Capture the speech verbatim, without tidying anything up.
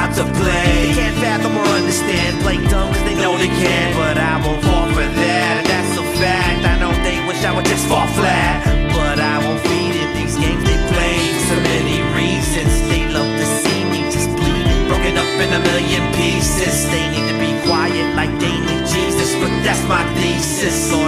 out to play. They can't fathom or understand, play dumb cause they know they can. But I won't fall for that, and that's a fact. I know they wish I would just fall flat, but I won't feed in these games they play. For so many reasons, they love to see me just bleeding, broken up in a million pieces. They need to be quiet like they need Jesus, but that's my thesis. Lord,